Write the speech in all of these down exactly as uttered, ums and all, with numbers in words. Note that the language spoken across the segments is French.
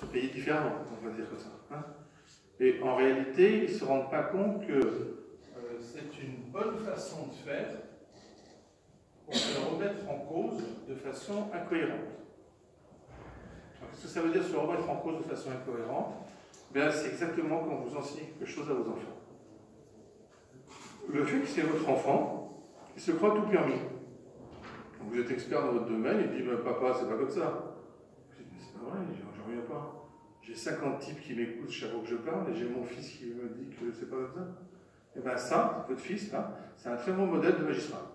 payés différemment, on va dire comme ça. Hein. Et en réalité, ils ne se rendent pas compte que euh, c'est une bonne façon de faire pour se remettre en cause de façon incohérente. Qu'est-ce que ça veut dire se remettre en cause de façon incohérente? Ben, c'est exactement quand vous enseignez quelque chose à vos enfants. Le fait que c'est votre enfant, il se croit tout permis. Vous êtes expert dans votre domaine, il dit ben, papa, c'est pas comme ça. Je dis mais c'est pas vrai, j'en reviens pas. J'ai cinquante types qui m'écoutent chaque fois que je parle et j'ai mon fils qui me dit que c'est pas comme ça. Et bien ça, votre fils, là, c'est un très bon modèle de magistrat.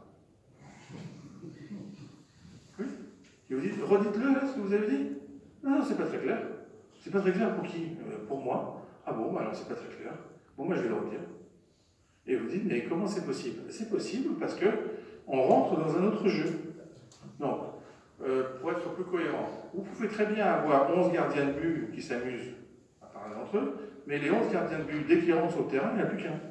Oui. Et vous dites, redites-le, là, ce que vous avez dit. Non, non, c'est pas très clair. C'est pas très clair pour qui? euh, Pour moi. Ah bon, bah alors c'est pas très clair. Bon, moi je vais le redire. Et vous dites, mais comment c'est possible? C'est possible parce que on rentre dans un autre jeu. Donc, euh, pour être plus cohérent, vous pouvez très bien avoir onze gardiens de but qui s'amusent à parler entre eux, mais les onze gardiens de but, dès qu'ils rentrent sur le terrain, il n'y en a plus qu'un.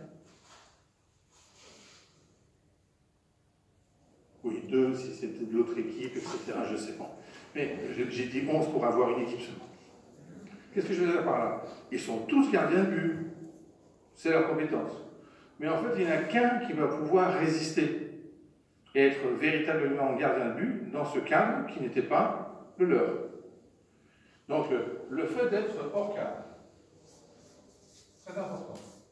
Oui, deux si c'était de l'autre équipe, et cetera. Je ne sais pas. Mais j'ai dit onze pour avoir une équipe seulement. Qu'est-ce que je veux dire par là? Ils sont tous gardiens de but. C'est leur compétence. Mais en fait, il n'y en a qu'un qui va pouvoir résister et être véritablement gardien de but dans ce cadre qui n'était pas le leur. Donc, le, le fait d'être hors cadre, très important.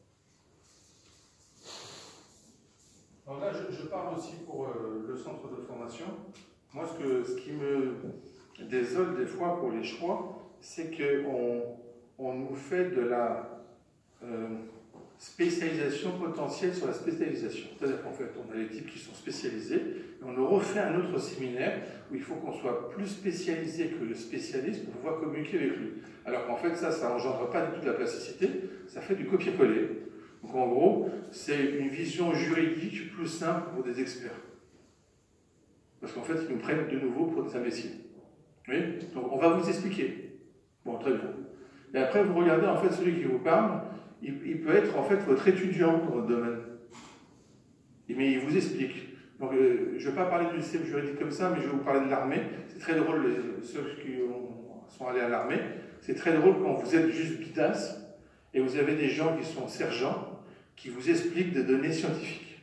Alors là, je, je parle aussi pour euh, le centre de formation. Moi, ce, que, ce qui me désole des fois pour les choix, c'est qu'on on nous fait de la euh, spécialisation potentielle sur la spécialisation. C'est-à-dire qu'en fait, on a les types qui sont spécialisés, et on nous refait un autre séminaire où il faut qu'on soit plus spécialisé que le spécialiste pour pouvoir communiquer avec lui. Alors qu'en fait, ça, ça n'engendre pas du tout de la plasticité, ça fait du copier-coller. Donc en gros, c'est une vision juridique plus simple pour des experts. Parce qu'en fait, ils nous prennent de nouveau pour des imbéciles. Oui. Donc on va vous expliquer. Bon, très bien. Et après, vous regardez en fait celui qui vous parle, il, il peut être en fait votre étudiant dans votre domaine. Mais il vous explique. Donc, euh, je ne vais pas parler du système juridique comme ça, mais je vais vous parler de l'armée. C'est très drôle, les, ceux qui ont, sont allés à l'armée, c'est très drôle quand vous êtes juste bidas et vous avez des gens qui sont sergents qui vous expliquent des données scientifiques.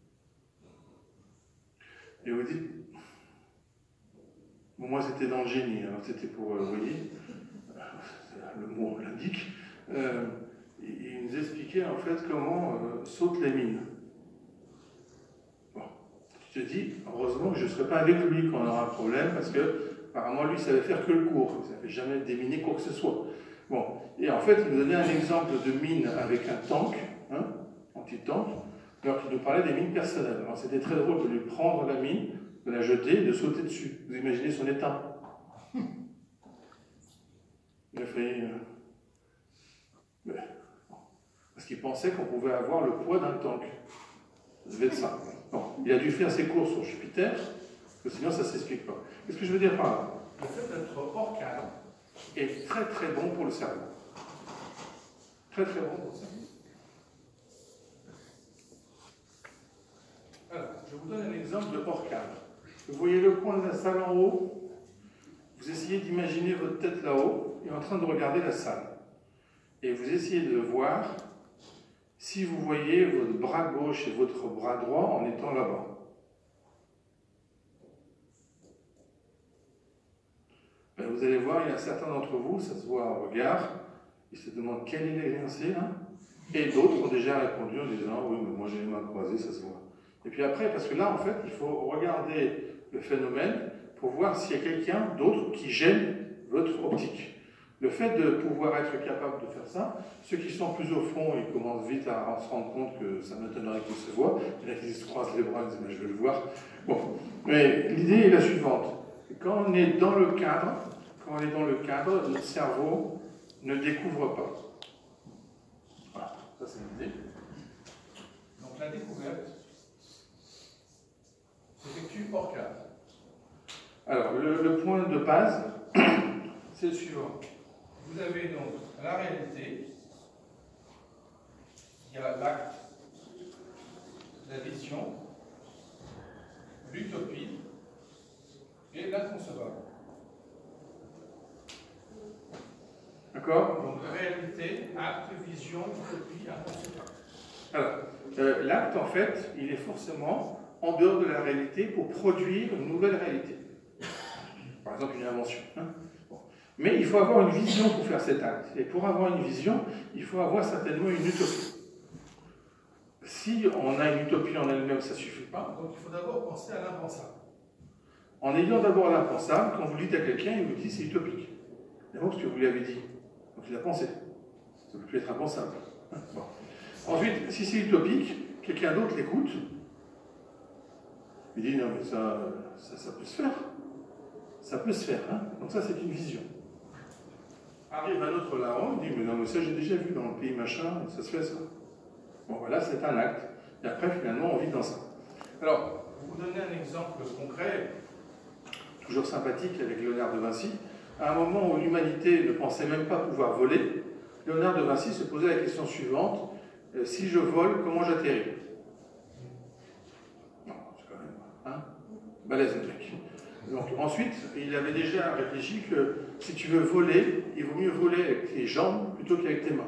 Et vous dites, bon, moi c'était dans le génie, alors c'était pour, euh, vous voyez, le mot l'indique, euh, il nous expliquait en fait comment euh, sautent les mines. Bon, tu te dis, heureusement que je ne serai pas avec lui quand on aura un problème, parce que apparemment lui, il savait faire que le cours, il ne savait jamais déminer quoi que ce soit. Bon, et en fait, il nous donnait un exemple de mine avec un tank, hein, anti-tank, alors qu'il nous parlait des mines personnelles. Alors c'était très drôle de lui prendre la mine, de la jeter et de sauter dessus. Vous imaginez son état? Il a failli... Euh... Parce qu'il pensait qu'on pouvait avoir le poids d'un tank. Ça devait être ça. Bon, il a dû faire ses cours sur Jupiter, parce que sinon ça ne s'explique pas. Qu'est-ce que je veux dire par là? Le fait d'être hors cadre est très très bon pour le cerveau. Très très bon pour le cerveau. Alors, je vous donne un exemple de hors cadre. Vous voyez le coin de la salle en haut, vous essayez d'imaginer votre tête là-haut et en train de regarder la salle. Et vous essayez de voir si vous voyez votre bras gauche et votre bras droit en étant là-bas. Ben, vous allez voir, il y a certains d'entre vous, ça se voit au regard, ils se demandent quel est l'énoncé là, et d'autres ont déjà répondu en disant oui, mais moi j'ai les mains croisées, ça se voit. Et puis après, parce que là en fait, il faut regarder le phénomène pour voir s'il y a quelqu'un d'autre qui gêne votre optique. Le fait de pouvoir être capable de faire ça, ceux qui sont plus au fond, ils commencent vite à se rendre compte que ça m'étonnerait qu'ils se voient. Il y en a qui se croisent les bras et disent mais je vais le voir. Bon, mais l'idée est la suivante. Quand on est dans le cadre, quand on est dans le cadre, notre cerveau ne découvre pas. Voilà, ça c'est l'idée. Donc la découverte s'effectue hors cadre. Alors le, le point de base, c'est le suivant. Vous avez donc la réalité, il y a l'acte, la vision, l'utopie et l'inconcevable. D'accord? Donc réalité, acte, vision, utopie, inconscient. Alors, euh, l'acte, en fait, il est forcément en dehors de la réalité pour produire une nouvelle réalité. Par exemple, une invention. Hein? Bon. Mais il faut avoir une vision pour faire cet acte. Et pour avoir une vision, il faut avoir certainement une utopie. Si on a une utopie en elle-même, ça ne suffit pas. Donc il faut d'abord penser à l'impensable. En ayant d'abord l'impensable, quand vous le dites à quelqu'un, il vous dit c'est utopique. D'abord, ce que vous lui avez dit. Donc il a pensé. Ça ne peut plus être impensable. Hein? Bon. Ensuite, si c'est utopique, quelqu'un d'autre l'écoute. Il dit non, mais ça, ça, ça peut se faire. Ça peut se faire. Hein? Donc ça, c'est une vision. Arrive un autre larron, il dit mais non, mais ça, j'ai déjà vu dans le pays machin, ça se fait ça. Bon, voilà, c'est un acte. Et après, finalement, on vit dans ça. Alors, pour vous donner un exemple concret, toujours sympathique avec Léonard de Vinci, à un moment où l'humanité ne pensait même pas pouvoir voler, Léonard de Vinci se posait la question suivante, euh, si je vole, comment j'atterris? Non, c'est quand même... Hein, balèze le mec. Donc ensuite, il avait déjà réfléchi que si tu veux voler, il vaut mieux voler avec tes jambes plutôt qu'avec tes mains.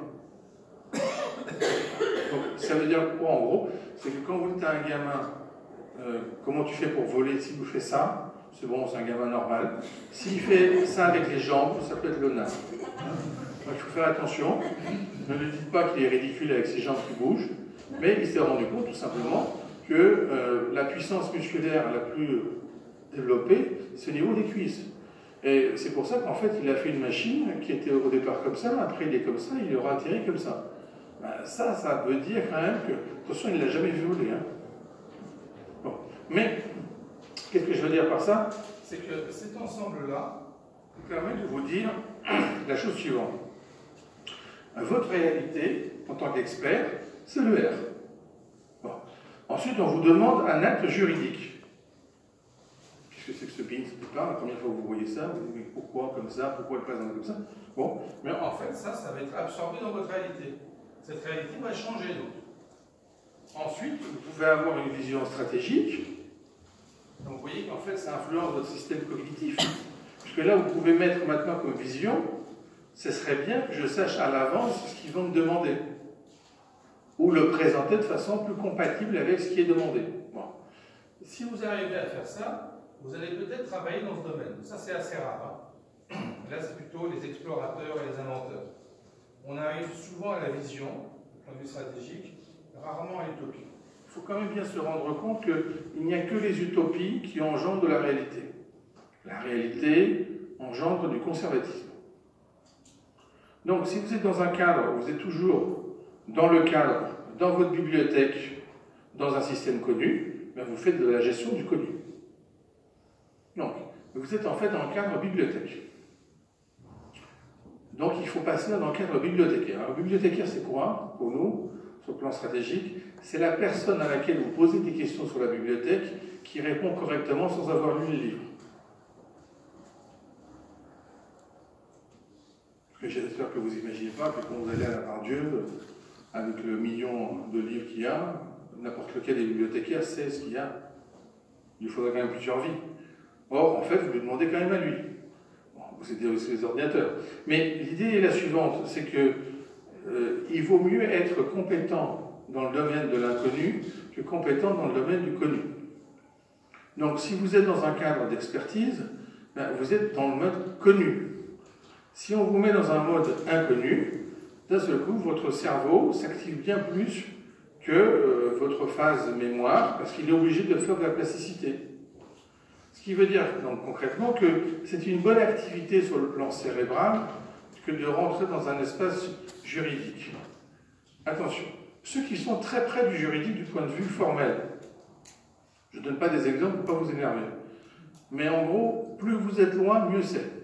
Donc ça veut dire quoi en gros? C'est que quand vous dites à un gamin, euh, comment tu fais pour voler? Si vous faites ça, c'est bon, c'est un gamin normal. S'il fait ça avec les jambes, ça peut être Léonard. Donc il faut faire attention. Ne lui dites pas qu'il est ridicule avec ses jambes qui bougent, mais il s'est rendu compte tout simplement que euh, la puissance musculaire la plus développée, c'est au niveau des cuisses. Et c'est pour ça qu'en fait, il a fait une machine qui était au départ comme ça, après il est comme ça, il aura atterri comme ça. Ben, ça, ça veut dire quand même que, attention, il ne l'a jamais vu voler. Hein. Bon. Mais, qu'est-ce que je veux dire par ça? C'est que cet ensemble-là vous permet de vous dire la chose suivante. Votre réalité, en tant qu'expert, c'est le R. Bon. Ensuite, on vous demande un acte juridique. Qu'est-ce que c'est que ce pin? C'est pas la première fois que vous voyez ça, vous dites pourquoi comme ça, pourquoi le présenter comme ça. Bon, mais en fait, ça, ça va être absorbé dans votre réalité. Cette réalité va changer donc. Ensuite, vous pouvez avoir une vision stratégique. Donc vous voyez qu'en fait, ça influence votre système cognitif. Puisque là, vous pouvez mettre maintenant comme vision, ce serait bien que je sache à l'avance ce qu'ils vont me demander. Ou le présenter de façon plus compatible avec ce qui est demandé. Bon. Si vous arrivez à faire ça, vous allez peut-être travailler dans ce domaine. Ça, c'est assez rare. Hein. Là, c'est plutôt les explorateurs et les inventeurs. On arrive souvent à la vision, du point de vue stratégique, rarement à l'utopie. Il faut quand même bien se rendre compte qu'il n'y a que les utopies qui engendrent de la réalité. La réalité engendre du conservatisme. Donc, si vous êtes dans un cadre, vous êtes toujours dans le cadre, dans votre bibliothèque, dans un système connu, ben vous faites de la gestion du connu. Donc, vous êtes en fait dans le cadre bibliothèque. Donc, il faut passer dans le cadre bibliothécaire. Alors, bibliothécaire, c'est quoi, pour nous, sur le plan stratégique? C'est la personne à laquelle vous posez des questions sur la bibliothèque qui répond correctement sans avoir lu le livre. J'espère que vous n'imaginez pas que quand vous allez à la part Dieu, avec le million de livres qu'il y a, n'importe lequel des bibliothécaires sait ce qu'il y a. Il faudrait quand même plusieurs vies. Or, en fait, vous lui demandez quand même à lui. Bon, vous aidez aussi les ordinateurs. Mais l'idée est la suivante, c'est que euh, il vaut mieux être compétent dans le domaine de l'inconnu que compétent dans le domaine du connu. Donc, si vous êtes dans un cadre d'expertise, ben, vous êtes dans le mode connu. Si on vous met dans un mode inconnu, d'un seul coup, votre cerveau s'active bien plus que euh, votre phase mémoire, parce qu'il est obligé de faire de la plasticité. Ce qui veut dire donc, concrètement que c'est une bonne activité sur le plan cérébral que de rentrer dans un espace juridique. Attention, ceux qui sont très près du juridique du point de vue formel, je ne donne pas des exemples pour ne pas vous énerver, mais en gros, plus vous êtes loin, mieux c'est.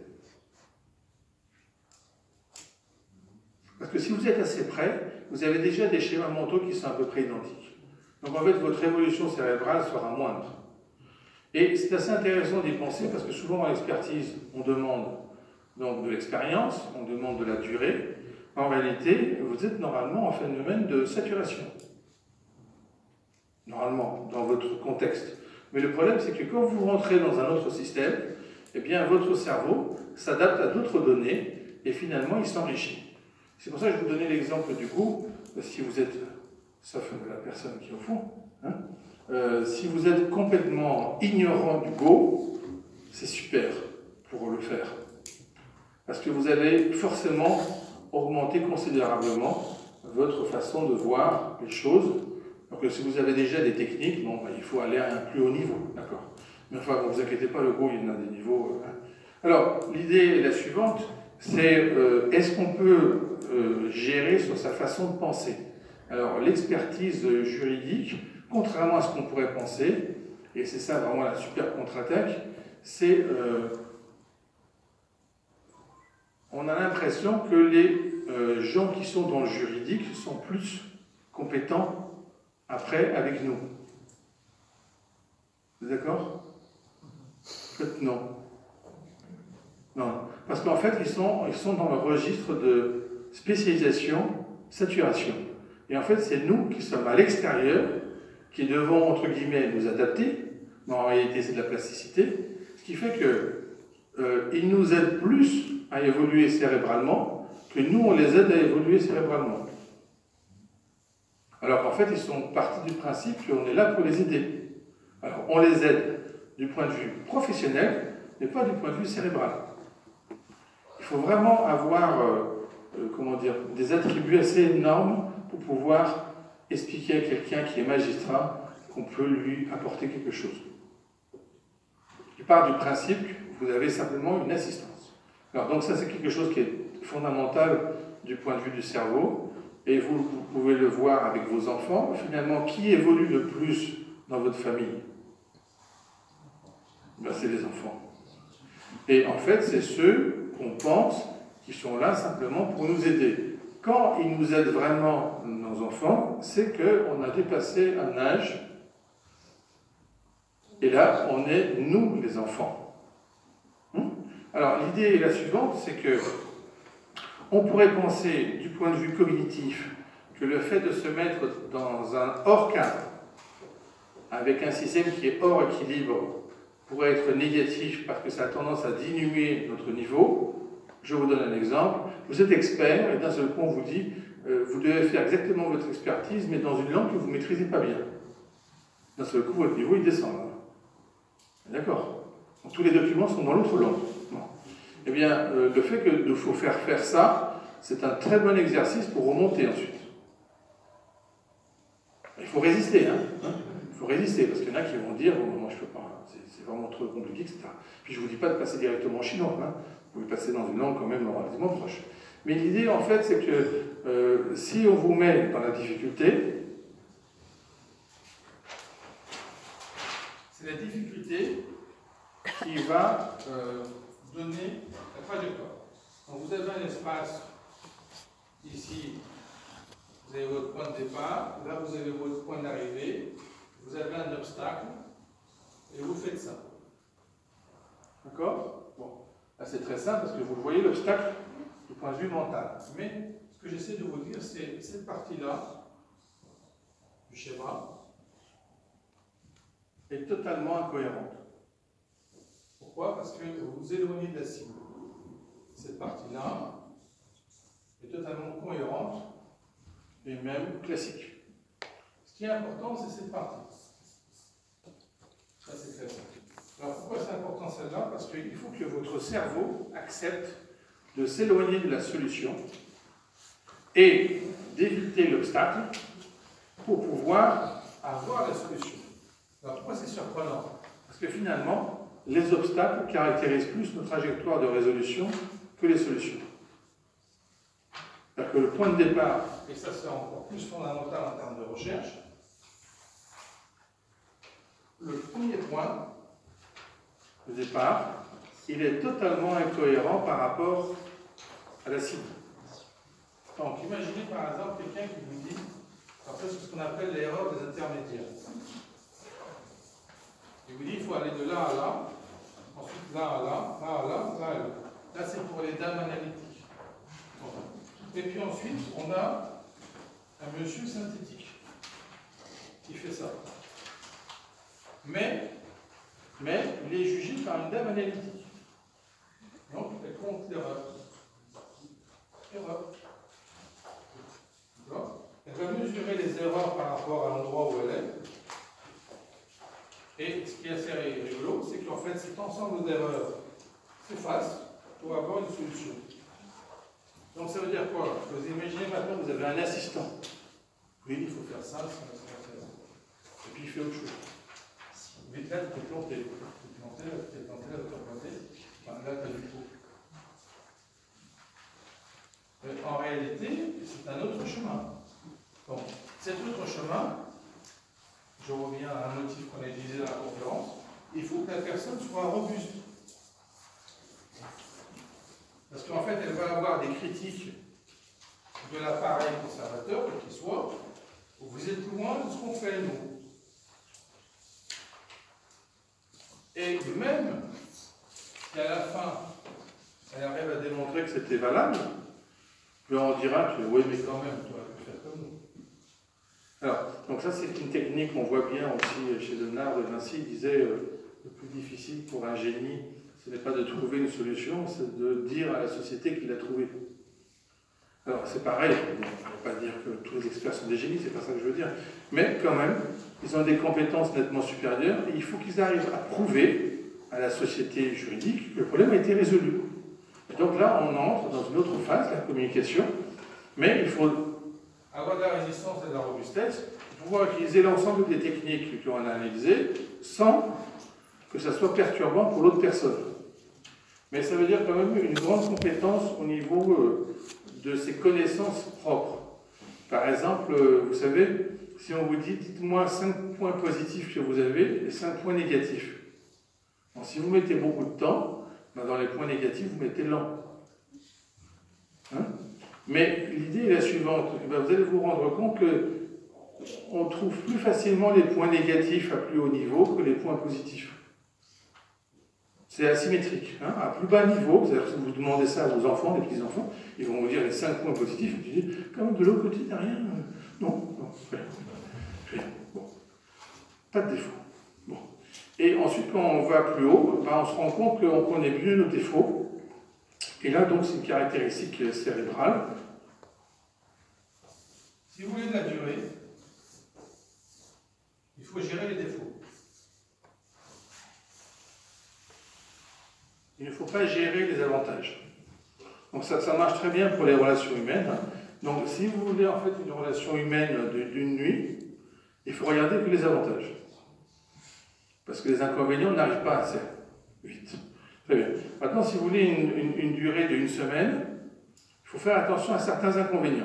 Parce que si vous êtes assez près, vous avez déjà des schémas mentaux qui sont à peu près identiques. Donc en fait, votre évolution cérébrale sera moindre. Et c'est assez intéressant d'y penser parce que souvent dans l'expertise, on demande donc de l'expérience, on demande de la durée. En réalité, vous êtes normalement en phénomène de saturation. Normalement, dans votre contexte. Mais le problème, c'est que quand vous rentrez dans un autre système, eh bien, votre cerveau s'adapte à d'autres données et finalement il s'enrichit. C'est pour ça que je vous donnais l'exemple du Go, si vous êtes, sauf la personne qui est au fond, hein, euh, si vous êtes complètement ignorant du Go, c'est super pour le faire. Parce que vous allez forcément augmenter considérablement votre façon de voir les choses. Donc si vous avez déjà des techniques, bon, ben, il faut aller à un plus haut niveau, d'accord. Mais enfin, ne vous inquiétez pas, le Go, il y en a des niveaux. Hein. Alors, l'idée est la suivante, c'est euh, est-ce qu'on peut euh, gérer sur sa façon de penser? Alors, l'expertise juridique, contrairement à ce qu'on pourrait penser, et c'est ça vraiment la super contre-attaque, c'est euh, on a l'impression que les euh, gens qui sont dans le juridique sont plus compétents après avec nous. Vous êtes d'accord? Peut-être non. Non. Parce qu'en fait, ils sont, ils sont dans le registre de spécialisation, saturation. Et en fait, c'est nous qui sommes à l'extérieur, qui devons, entre guillemets, nous adapter. Mais en réalité, c'est de la plasticité. Ce qui fait qu'ils euh, nous aident plus à évoluer cérébralement que nous, on les aide à évoluer cérébralement. Alors qu'en fait, ils sont partis du principe qu'on est là pour les aider. Alors, on les aide du point de vue professionnel, mais pas du point de vue cérébral. Il faut vraiment avoir, euh, euh, comment dire, des attributs assez énormes pour pouvoir expliquer à quelqu'un qui est magistrat qu'on peut lui apporter quelque chose. Il part du principe que vous avez simplement une assistance. Alors donc ça c'est quelque chose qui est fondamental du point de vue du cerveau, et vous, vous pouvez le voir avec vos enfants. Finalement, qui évolue le plus dans votre famille? Ben, c'est les enfants. Et en fait, c'est ceux qu'on pense qui sont là simplement pour nous aider. Quand ils nous aident vraiment, nos enfants, c'est qu'on a dépassé un âge, et là, on est nous, les enfants. Hum? Alors, l'idée est la suivante, c'est que on pourrait penser, du point de vue cognitif, que le fait de se mettre dans un hors-cadre, avec un système qui est hors équilibre, pourrait être négatif parce que ça a tendance à diminuer notre niveau. Je vous donne un exemple. Vous êtes expert et d'un seul coup on vous dit euh, vous devez faire exactement votre expertise mais dans une langue que vous ne maîtrisez pas bien. D'un seul coup votre niveau il descend. D'accord? Tous les documents sont dans l'autre langue. Bon. Eh bien, euh, le fait qu'il faut faire faire ça, c'est un très bon exercice pour remonter ensuite. Il faut résister, hein, hein il faut résister, parce qu'il y en a qui vont dire, bon, moi je ne peux pas, c'est vraiment trop compliqué, et cetera. Puis je ne vous dis pas de passer directement en chinois, hein. Vous pouvez passer dans une langue quand même relativement proche. Mais l'idée, en fait, c'est que euh, si on vous met dans la difficulté, c'est la difficulté qui va euh, donner la trajectoire. Donc vous avez un espace ici, vous avez votre point de départ, là vous avez votre point d'arrivée, vous avez un obstacle, et vous faites ça. D'accord? Bon, là c'est très simple parce que vous voyez l'obstacle du point de vue mental. Mais ce que j'essaie de vous dire, c'est cette partie-là du schéma est totalement incohérente. Pourquoi? Parce que vous vous éloignez de la cible. Cette partie-là est totalement cohérente et même classique. Ce qui est important, c'est cette partie. Ça, c'est très simple. Alors, pourquoi c'est important celle-là? Parce qu'il faut que votre cerveau accepte de s'éloigner de la solution et d'éviter l'obstacle pour pouvoir avoir la solution. Alors, pourquoi c'est surprenant? Parce que finalement, les obstacles caractérisent plus nos trajectoires de résolution que les solutions. C'est-à-dire que le point de départ, et ça c'est encore plus fondamental en termes de recherche, le premier point de départ, il est totalement incohérent par rapport à la cible. Donc, imaginez par exemple quelqu'un qui vous dit, alors ça c'est ce qu'on appelle l'erreur des intermédiaires. Il vous dit il faut aller de là à là, ensuite là à là, là à là, là à là. Là c'est pour les dames analytiques. Bon. Et puis ensuite on a un monsieur synthétique qui fait ça. Mais, mais il est jugé par une dame analytique. Donc elle compte l'erreur. ça. D'accord? Elle va mesurer les erreurs par rapport à l'endroit où elle est. Et ce qui est assez rigolo, c'est qu'en fait, cet ensemble d'erreurs s'efface pour avoir une solution. Donc ça veut dire quoi? Vous imaginez maintenant que vous avez un assistant. Oui, il faut faire ça, ça, ça, ça. Et puis il fait autre chose. Mais là, tu t'es planté. Tu t'es planté, là, tu t'es planté, là, tu t'es planté. Enfin, là, tu as du faux. En réalité, c'est un autre chemin. Donc, cet autre chemin, je reviens à un motif qu'on a utilisé dans la conférence, il faut que la personne soit robuste. Parce qu'en fait, elle va avoir des critiques de l'appareil conservateur, quel qu'il soit, où vous êtes loin de ce qu'on fait, nous. Et même si à la fin, elle arrive à démontrer que c'était valable, on dira que oui, mais quand même, tu aurais pu faire comme nous. Alors, donc ça, c'est une technique qu'on voit bien aussi chez Léonard de Vinci. Il disait euh, le plus difficile pour un génie, ce n'est pas de trouver une solution, c'est de dire à la société qu'il l'a trouvée. Alors, c'est pareil, bon, je ne vais pas dire que tous les experts sont des génies, c'est pas ça que je veux dire, mais quand même, ils ont des compétences nettement supérieures et il faut qu'ils arrivent à prouver à la société juridique que le problème a été résolu. Et donc là, on entre dans une autre phase, la communication, mais il faut avoir de la résistance et de la robustesse, pouvoir utiliser l'ensemble des techniques qu'on a analysées sans que ça soit perturbant pour l'autre personne. Mais ça veut dire quand même une grande compétence au niveau euh, de ses connaissances propres. Par exemple, euh, vous savez, si on vous dit, dites-moi cinq points positifs que vous avez et cinq points négatifs. Donc, si vous mettez beaucoup de temps, ben, dans les points négatifs, vous mettez lent. Hein? Mais l'idée est la suivante, ben, vous allez vous rendre compte qu'on trouve plus facilement les points négatifs à plus haut niveau que les points positifs. C'est asymétrique. Hein? À plus bas niveau, c'est-à-dire que si vous demandez ça à vos enfants, les petits-enfants, ils vont vous dire les cinq points positifs, et tu dis, quand même de l'autre côté, il n'y a rien. Non, non, rien. Rien. Bon. Pas de défaut. Bon. Et ensuite, quand on va plus haut, ben, on se rend compte qu'on connaît mieux nos défauts. Et là, donc, c'est une caractéristique cérébrale. Si vous voulez de la durée, il faut gérer les défauts. Il ne faut pas gérer les avantages. Donc ça, ça marche très bien pour les relations humaines. Donc si vous voulez en fait une relation humaine d'une nuit, il faut regarder que les avantages. Parce que les inconvénients n'arrivent pas assez vite. Très bien. Maintenant, si vous voulez une, une, une durée d'une semaine, il faut faire attention à certains inconvénients.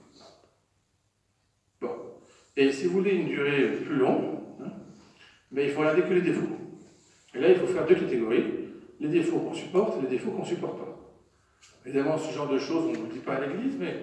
Bon. Et si vous voulez une durée plus longue, hein, ben, il faut regarder que les défauts. Et là, il faut faire deux catégories. Les défauts qu'on supporte et les défauts qu'on ne supporte pas. Évidemment, ce genre de choses, on ne vous dit pas à l'église, mais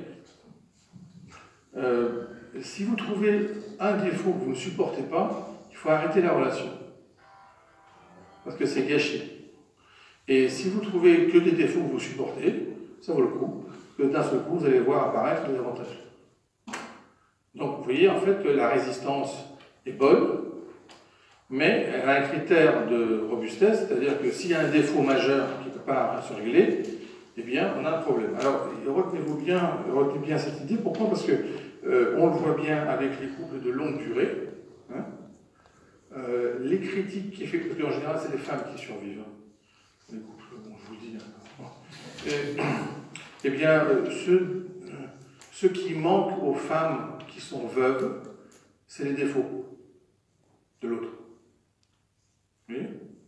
euh, si vous trouvez un défaut que vous ne supportez pas, il faut arrêter la relation. Parce que c'est gâché. Et si vous trouvez que des défauts que vous supportez, ça vaut le coup, que d'un seul coup, vous allez voir apparaître les avantages. Donc, vous voyez en fait que la résistance est bonne, mais elle a un critère de robustesse, c'est-à-dire que s'il y a un défaut majeur qui ne peut pas se régler, eh bien, on a un problème. Alors, retenez-vous bien, retenez bien cette idée. Pourquoi? Parce que euh, on le voit bien avec les couples de longue durée. Hein, euh, les critiques qui effectuent, parce qu'en général, c'est les femmes qui survivent. Hein, les couples, bon, je vous le dis. Hein. Et, eh bien, euh, ceux, euh, ceux qui manquent aux femmes qui sont veuves, c'est les défauts de l'autre. Oui.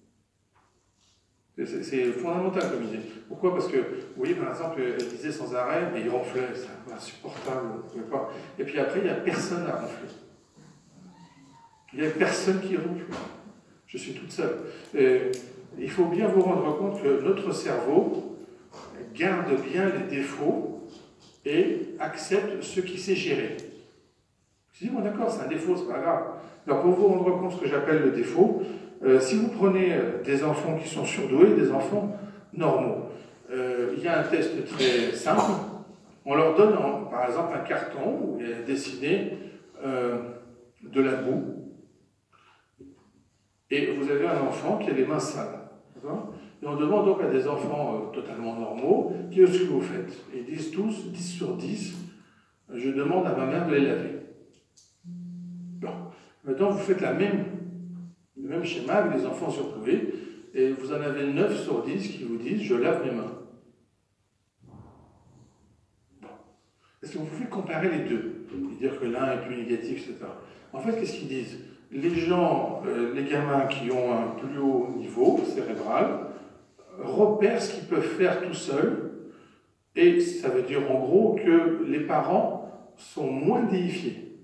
C'est fondamental comme idée. Pourquoi? Parce que, vous voyez, par exemple, elle disait sans arrêt, mais il ronflait, c'est insupportable, vous ne pouvez pas. Et puis après, il n'y a personne à ronfler. Il n'y a personne qui ronfle. Je suis toute seule. Et il faut bien vous rendre compte que notre cerveau garde bien les défauts et accepte ce qui sait gérer. Je dis, bon d'accord, c'est un défaut, c'est pas grave. Alors pour vous rendre compte de ce que j'appelle le défaut, euh, si vous prenez des enfants qui sont surdoués, des enfants normaux, euh, il y a un test très simple. On leur donne, en, par exemple, un carton où il est dessiné euh, de la boue. Et vous avez un enfant qui a les mains sales. Et on demande donc à des enfants euh, totalement normaux, qu'est-ce que vous faites? Et ils disent tous, dix sur dix, je demande à ma mère de les laver. Bon. Maintenant, vous faites la même, le même schéma avec les enfants surcoués, et vous en avez neuf sur dix qui vous disent, je lave mes mains. Bon. Est-ce que vous pouvez comparer les deux et dire que l'un est plus négatif, et cetera. En fait, qu'est-ce qu'ils disent? Les gens, euh, les gamins qui ont un plus haut niveau cérébral, repèrent ce qu'ils peuvent faire tout seuls, et ça veut dire en gros que les parents sont moins déifiés.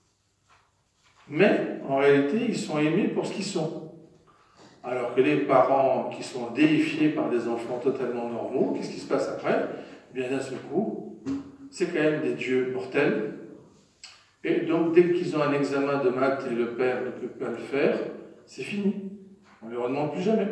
Mais en réalité, ils sont aimés pour ce qu'ils sont. Alors que les parents qui sont déifiés par des enfants totalement normaux, qu'est-ce qui se passe après? Eh bien, d'un seul coup, c'est quand même des dieux mortels. Et donc, dès qu'ils ont un examen de maths et le père ne peut pas le faire, c'est fini. On ne leur demande plus jamais.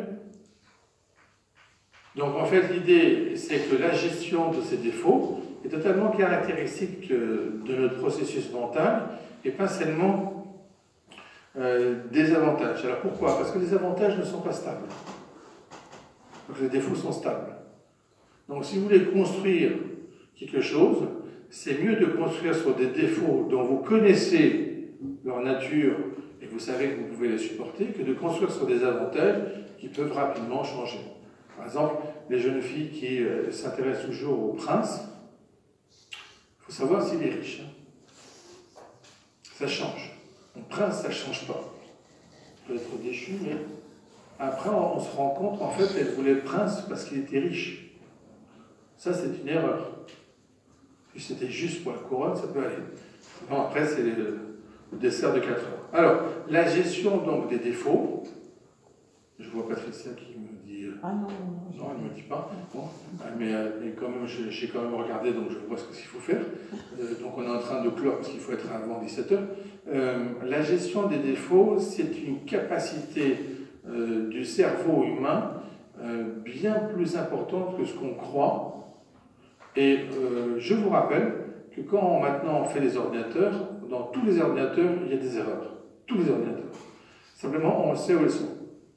Donc, en fait, l'idée, c'est que la gestion de ces défauts est totalement caractéristique de notre processus mental et pas seulement euh, des avantages. Alors, pourquoi? Parce que les avantages ne sont pas stables. Donc, les défauts sont stables. Donc, si vous voulez construire quelque chose, c'est mieux de construire sur des défauts dont vous connaissez leur nature et vous savez que vous pouvez les supporter, que de construire sur des avantages qui peuvent rapidement changer. Par exemple, les jeunes filles qui euh, s'intéressent toujours au prince, il faut savoir s'il est riche. Hein. Ça change. Un prince, ça ne change pas. On peut être déchu, mais après, on, on se rend compte, en fait, elle voulait le prince parce qu'il était riche. Ça, c'est une erreur. Si c'était juste pour la couronne, ça peut aller. Non, après, c'est le, le dessert de quatre heures. Alors, la gestion donc des défauts, je vois Patricia qui me dit... Ah non, non, non, elle ne me dit pas. Bon. Mais, mais quand même, j'ai quand même regardé, donc je vois ce qu'il faut faire. Euh, donc on est en train de clore, parce qu'il faut être avant dix-sept heures. Euh, la gestion des défauts, c'est une capacité euh, du cerveau humain euh, bien plus importante que ce qu'on croit. Et euh, je vous rappelle que quand maintenant on fait des ordinateurs, dans tous les ordinateurs, il y a des erreurs. Tous les ordinateurs. Simplement, on sait où elles sont.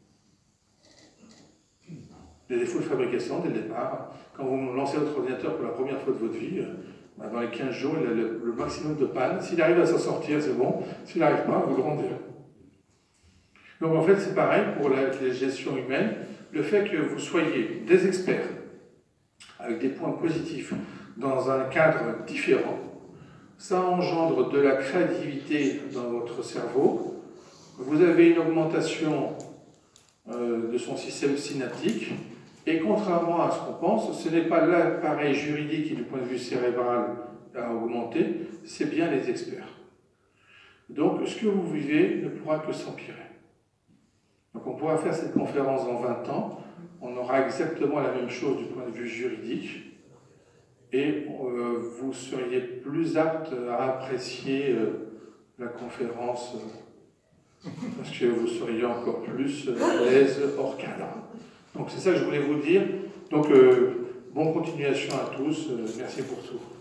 Les défauts de fabrication, dès le départ, quand vous lancez votre ordinateur pour la première fois de votre vie, dans les quinze jours, il a le, le maximum de panne. S'il arrive à s'en sortir, c'est bon. S'il n'arrive pas, vous le rendez. Donc en fait, c'est pareil pour la, la gestion humaine. Le fait que vous soyez des experts, avec des points positifs, dans un cadre différent, ça engendre de la créativité dans votre cerveau. Vous avez une augmentation euh, de son système synaptique, et contrairement à ce qu'on pense, ce n'est pas l'appareil juridique qui, du point de vue cérébral, a augmenté, c'est bien les experts. Donc, ce que vous vivez ne pourra que s'empirer. Donc, on pourra faire cette conférence dans vingt ans, on aura exactement la même chose du point de vue juridique, et euh, vous seriez plus apte à apprécier euh, la conférence, euh, parce que vous seriez encore plus à l'aise hors cadre. Donc c'est ça que je voulais vous dire. Donc, euh, bonne continuation à tous. Euh, merci pour tout.